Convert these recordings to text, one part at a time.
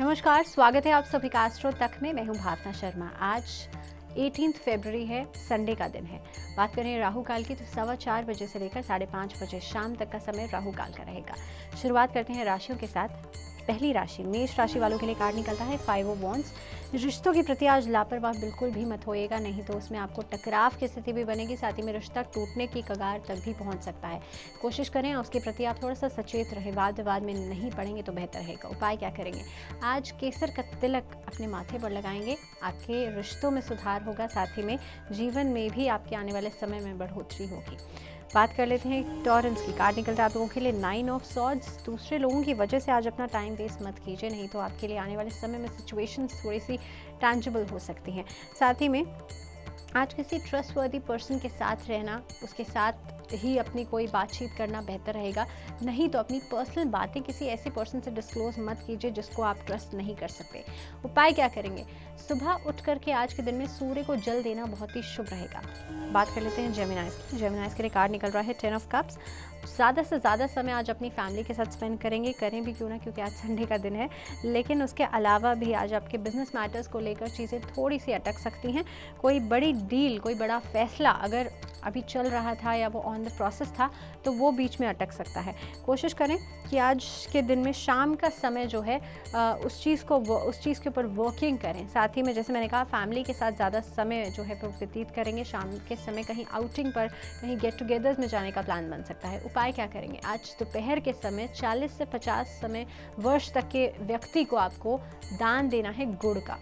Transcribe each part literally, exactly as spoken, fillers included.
नमस्कार, स्वागत है आप सभी का एस्ट्रो तक में। मैं हूं भावना शर्मा। आज अठारह फरवरी है, संडे का दिन है। बात करें राहु काल की तो सवा चार बजे से लेकर साढ़े पाँच बजे शाम तक का समय राहु काल का रहेगा। शुरुआत करते हैं राशियों के साथ। पहली राशि मेष राशि वालों के लिए कार्ड निकलता है फाइव ऑफ वॉन्ड्स। रिश्तों के प्रति आज लापरवाह बिल्कुल भी मत होइएगा, नहीं तो उसमें आपको टकराव की स्थिति भी बनेगी, साथ ही में रिश्ता टूटने की कगार तक भी पहुंच सकता है। कोशिश करें उसके प्रति आप थोड़ा सा सचेत रहें, वाद विवाद में नहीं पड़ेंगे तो बेहतर रहेगा। उपाय क्या करेंगे? आज केसर का तिलक अपने माथे पर लगाएंगे, आपके रिश्तों में सुधार होगा, साथ ही में जीवन में भी आपके आने वाले समय में बढ़ोतरी होगी। बात कर लेते हैं टॉरेंस की। कार्ड निकलता है आप लोगों के लिए नाइन ऑफ सॉर्ड्स। दूसरे लोगों की वजह से आज अपना टाइम वेस्ट मत कीजिए, नहीं तो आपके लिए आने वाले समय में सिचुएशंस थोड़ी सी टैंजिबल हो सकती हैं। साथ ही में आज किसी ट्रस्टवर्दी पर्सन के साथ रहना, उसके साथ ही अपनी कोई बातचीत करना बेहतर रहेगा, नहीं तो अपनी पर्सनल बातें किसी ऐसे पर्सन से डिस्क्लोज मत कीजिए जिसको आप ट्रस्ट नहीं कर सकते। उपाय क्या करेंगे? सुबह उठ करके आज के दिन में सूर्य को जल देना बहुत ही शुभ रहेगा। बात कर लेते हैं जेमिनाइज की। जेमिनाइज के लिए कार्ड निकल रहा है टेन ऑफ कप्स। ज़्यादा से ज़्यादा समय आज अपनी फैमिली के साथ स्पेंड करेंगे, करें भी क्यों ना, क्योंकि आज संडे का दिन है। लेकिन उसके अलावा भी आज आपके बिजनेस मैटर्स को लेकर चीज़ें थोड़ी सी अटक सकती हैं। कोई बड़ी डील, कोई बड़ा फैसला अगर अभी चल रहा था या वो ऑन द प्रोसेस था तो वो बीच में अटक सकता है। कोशिश करें कि आज के दिन में शाम का समय जो है आ, उस चीज़ को उस चीज़ के ऊपर वर्किंग करें। साथ ही में जैसे मैंने कहा, फैमिली के साथ ज़्यादा समय जो है वो व्यतीत करेंगे। शाम के समय कहीं आउटिंग पर, कहीं गेट टुगेदर्स में जाने का प्लान बन सकता है। उपाय क्या करेंगे? आज दोपहर के समय चालीस से पचास समय वर्ष तक के व्यक्ति को आपको दान देना है गुड़ का।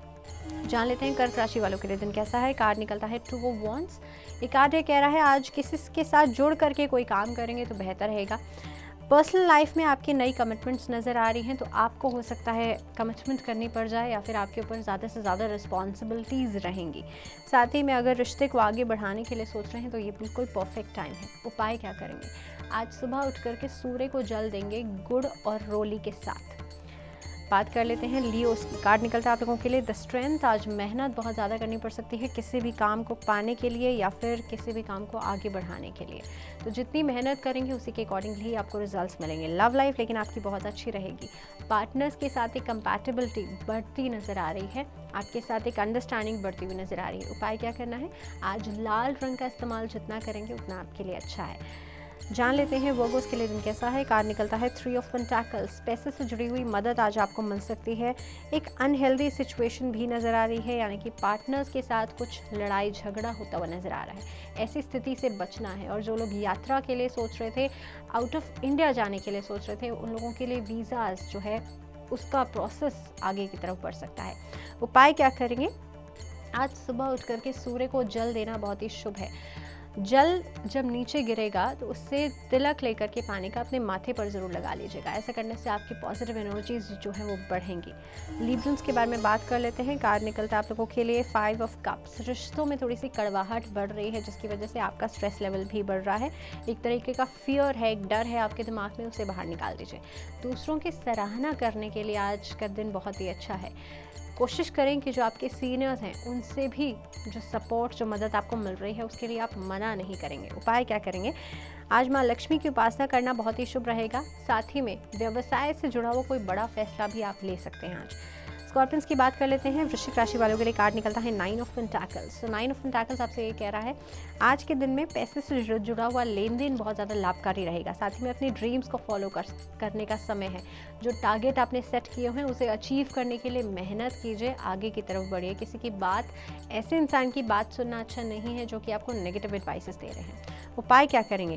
जान लेते हैं कर्क राशि वालों के लिए दिन कैसा है। कार्ड निकलता है टू ऑफ वॉन्ड्स। ये कार्ड ये कह रहा है आज किसी के साथ जुड़ करके कोई काम करेंगे तो बेहतर रहेगा। पर्सनल लाइफ में आपकी नई कमिटमेंट्स नज़र आ रही हैं, तो आपको हो सकता है कमिटमेंट करनी पड़ जाए या फिर आपके ऊपर ज़्यादा से ज़्यादा रिस्पॉन्सिबिलिटीज़ रहेंगी। साथ ही में अगर रिश्ते को आगे बढ़ाने के लिए सोच रहे हैं तो ये बिल्कुल परफेक्ट टाइम है। उपाय क्या करेंगे? आज सुबह उठ करके सूर्य को जल देंगे गुड़ और रोली के साथ। बात कर लेते हैं लियोस की। कार्ड निकलता है आप लोगों के लिए द स्ट्रेंथ। आज मेहनत बहुत ज़्यादा करनी पड़ सकती है किसी भी काम को पाने के लिए या फिर किसी भी काम को आगे बढ़ाने के लिए। तो जितनी मेहनत करेंगे उसी के अकॉर्डिंगली आपको रिजल्ट्स मिलेंगे। लव लाइफ लेकिन आपकी बहुत अच्छी रहेगी। पार्टनर्स के साथ एक कंपैटिबिलिटी बढ़ती नज़र आ रही है, आपके साथ एक अंडरस्टैंडिंग बढ़ती हुई नज़र आ रही है। उपाय क्या करना है? आज लाल रंग का इस्तेमाल जितना करेंगे उतना आपके लिए अच्छा है। जान लेते हैं वर्गोस के लिए दिन कैसा है। कार्ड निकलता है थ्री ऑफ पेंटाकल्स। पैसे से जुड़ी हुई मदद आज आपको मिल सकती है। एक अनहेल्दी सिचुएशन भी नज़र आ रही है, यानी कि पार्टनर्स के साथ कुछ लड़ाई झगड़ा होता हुआ नज़र आ रहा है। ऐसी स्थिति से बचना है। और जो लोग यात्रा के लिए सोच रहे थे, आउट ऑफ इंडिया जाने के लिए सोच रहे थे, उन लोगों के लिए वीज़ाज जो है उसका प्रोसेस आगे की तरफ बढ़ सकता है। उपाय क्या करेंगे? आज सुबह उठ करके सूर्य को जल देना बहुत ही शुभ है। जल जब नीचे गिरेगा तो उससे तिलक लेकर के पानी का अपने माथे पर ज़रूर लगा लीजिएगा। ऐसा करने से आपकी पॉजिटिव एनर्जीज जो है वो बढ़ेंगी। लिब्रन्स के बारे में बात कर लेते हैं। कार्ड निकलता है आप लोगों के लिए फाइव ऑफ कप्स। रिश्तों में थोड़ी सी कड़वाहट बढ़ रही है, जिसकी वजह से आपका स्ट्रेस लेवल भी बढ़ रहा है। एक तरीके का फियर है, एक डर है आपके दिमाग में, उसे बाहर निकाल दीजिए। दूसरों की सराहना करने के लिए आज का दिन बहुत ही अच्छा है। कोशिश करें कि जो आपके सीनियर्स हैं उनसे भी जो सपोर्ट, जो मदद आपको मिल रही है उसके लिए आप मना नहीं करेंगे। उपाय क्या करेंगे? आज माँ लक्ष्मी की उपासना करना बहुत ही शुभ रहेगा। साथ ही में व्यवसाय से जुड़ा हुआ कोई बड़ा फैसला भी आप ले सकते हैं आज। स्कॉर्पियंस की बात कर लेते हैं। वृश्चिक राशि वालों के लिए कार्ड निकलता है नाइन ऑफ पेंटाकल्स। तो नाइन ऑफ पेंटाकल्स आपसे ये कह रहा है आज के दिन में पैसे से जुड़ा हुआ लेन देन बहुत ज़्यादा लाभकारी रहेगा। साथ ही में अपनी ड्रीम्स को फॉलो कर करने का समय है। जो टारगेट आपने सेट किए हुए हैं उसे अचीव करने के लिए मेहनत कीजिए, आगे की तरफ बढ़िए। किसी की बात, ऐसे इंसान की बात सुनना अच्छा नहीं है जो कि आपको नेगेटिव एडवाइसेस दे रहे हैं। उपाय क्या करेंगे?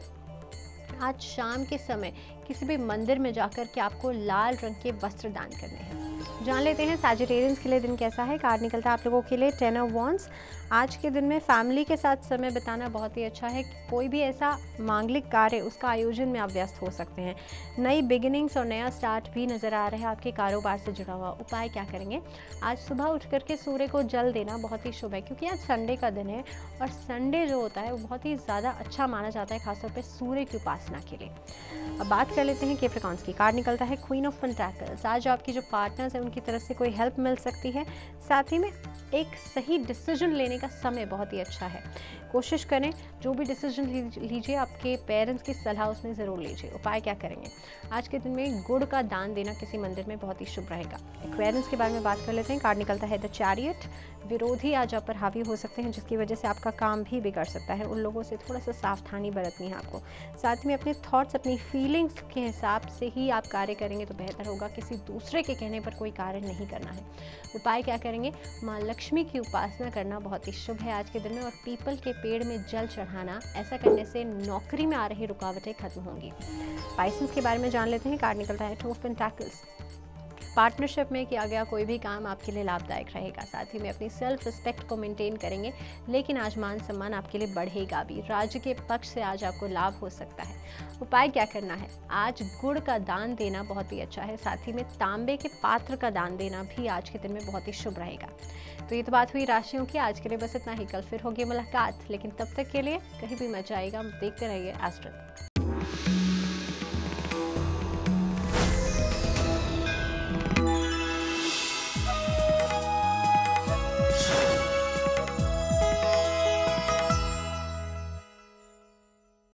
आज शाम के समय किसी भी मंदिर में जाकर के आपको लाल रंग के वस्त्र दान करने हैं। जान लेते हैं सैजिटेरियंस के लिए दिन कैसा है। कार्ड निकलता है आप लोगों के लिए टेन ऑफ वॉन्ड्स। आज के दिन में फैमिली के साथ समय बिताना बहुत ही अच्छा है। कोई भी ऐसा मांगलिक कार्य, उसका आयोजन में आप व्यस्त हो सकते हैं। नई बिगिनिंग्स और नया स्टार्ट भी नज़र आ रहा है आपके कारोबार से जुड़ा हुआ। उपाय क्या करेंगे? आज सुबह उठ करके सूर्य को जल देना बहुत ही शुभ है, क्योंकि आज संडे का दिन है और संडे जो होता है वो बहुत ही ज़्यादा अच्छा माना जाता है, खासतौर पर सूर्य की उपासना के लिए। अब बात कर लेते हैं कैप्रिकॉर्न्स की। कार्ड निकलता है क्वीन ऑफ पेंटाकल्स। आज आपकी जो पार्टनर्स हैं उनकी तरफ से कोई हेल्प मिल सकती है। साथ ही में एक सही डिसीजन लेने का समय बहुत ही अच्छा है। कोशिश करें जो भी डिसीजन लीजिए आपके पेरेंट्स की सलाह उसमें ज़रूर लीजिए। उपाय क्या करेंगे? आज के दिन में गुड़ का दान देना किसी मंदिर में बहुत ही शुभ रहेगा। एक्वेरियंस के बारे में बात कर लेते हैं। कार्ड निकलता है द चैरियट। विरोधी आज आप पर हावी हो सकते हैं जिसकी वजह से आपका काम भी बिगड़ सकता है। उन लोगों से थोड़ा सा सावधानी बरतनी है आपको। साथ में अपने थॉट्स, अपनी फीलिंग्स के हिसाब से ही आप कार्य करेंगे तो बेहतर होगा। किसी दूसरे के कहने पर कोई कार्य नहीं करना है। उपाय क्या करेंगे? माँ लक्ष्मी की उपासना करना बहुत ही शुभ है आज के दिन में। और पीपल के पेड़ में जल चढ़ाना, ऐसा करने से नौकरी में आ रही रुकावटें खत्म होंगी। पाइसेंस के बारे में जान लेते हैं। कार्ड निकलता है टू ऑफ पेंटाकल्स। पार्टनरशिप में किया गया कोई भी काम आपके लिए लाभदायक रहेगा। साथ ही में अपनी सेल्फ रिस्पेक्ट को मेंटेन करेंगे, लेकिन आज मान सम्मान आपके लिए बढ़ेगा भी। राज्य के पक्ष से आज आपको लाभ हो सकता है। उपाय क्या करना है? आज गुड़ का दान देना बहुत ही अच्छा है। साथ ही में तांबे के पात्र का दान देना भी आज के दिन में बहुत ही शुभ रहेगा। तो ये तो बात हुई राशियों की। आज के लिए बस इतना ही। कल फिर होगी मुलाकात, लेकिन तब तक के लिए कहीं भी मत जाइएगा। देखते रहिए एस्ट्रो।